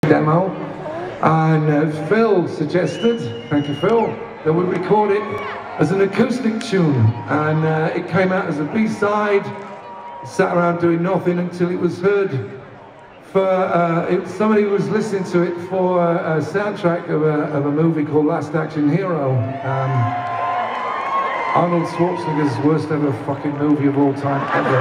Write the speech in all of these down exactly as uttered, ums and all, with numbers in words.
demo, and uh, Phil suggested, thank you Phil, that we record it as an acoustic tune, and uh, it came out as a B-side. Sat around doing nothing until it was heard for, uh, it, somebody was listening to it for a, a soundtrack of a, of a movie called Last Action Hero. Um, Arnold Schwarzenegger's worst ever fucking movie of all time, ever.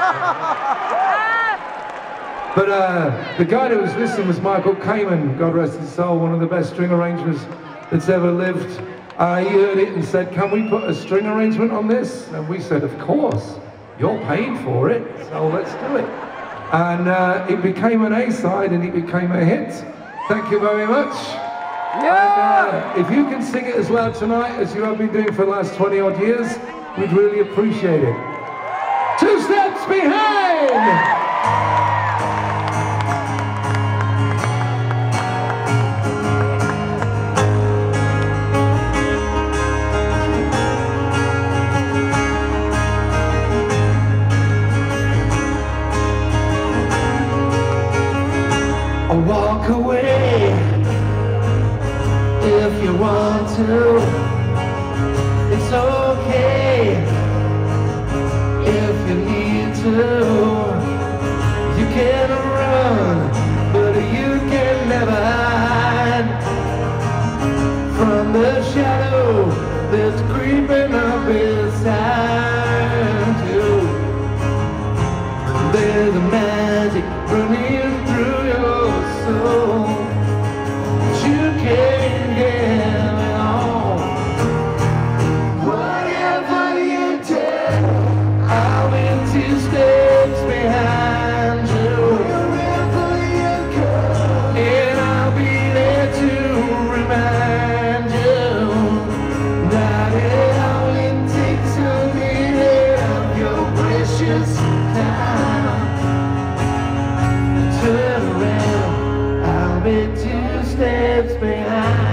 But uh, the guy that was listening was Michael Kamen, God rest his soul, one of the best string arrangers that's ever lived. Uh, he heard it and said, can we put a string arrangement on this? And we said, of course, you're paying for it, so let's do it. And uh, it became an A-side and it became a hit. Thank you very much. Yeah! And, uh, if you can sing it as loud tonight as you have been doing for the last twenty odd years, we'd really appreciate it. Two steps behind! Walk away if you want to. It's okay if you need to. You can run, but you can never hide from the shadow that's creeping up beside you. There's a magic running through your soul, but you can't get it all. Whatever you do, I'll be two steps behind you. Wherever you go, and I'll be there to remind you that it only takes a minute of your precious time. Turn around, I'll be two steps behind.